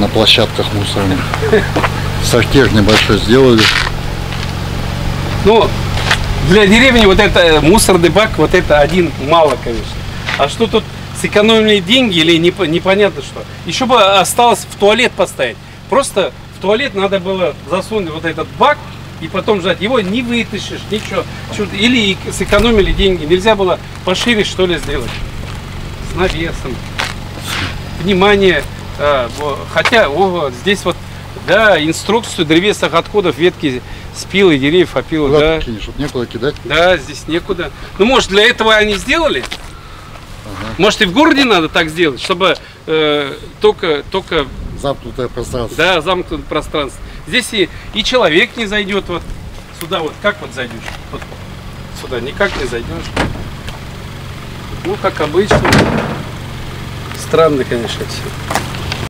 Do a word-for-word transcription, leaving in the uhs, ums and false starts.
на площадках мусорных. Сортир небольшой сделали. Ну, для деревни вот это мусорный бак, вот это один мало, конечно. А что тут сэкономили деньги или непонятно что. Еще бы осталось в туалет поставить. Просто в туалет надо было засунуть вот этот бак и потом ждать. Его не вытащишь, ничего. Или сэкономили деньги. Нельзя было пошире что ли сделать. С навесом. Внимание. Хотя о, здесь вот, да, инструкцию древесных отходов, ветки спил и деревьев опил. Куда да. кинешь, чтобы некуда кидать? Да, здесь некуда. Ну, может, для этого они сделали? Ага. Может, и в городе надо так сделать, чтобы э, только, только... Замкнутое пространство. Да, замкнутое пространство. Здесь и, и человек не зайдет вот сюда, вот как вот зайдешь? Вот сюда никак не зайдешь. Ну, как обычно. Странно, конечно, все.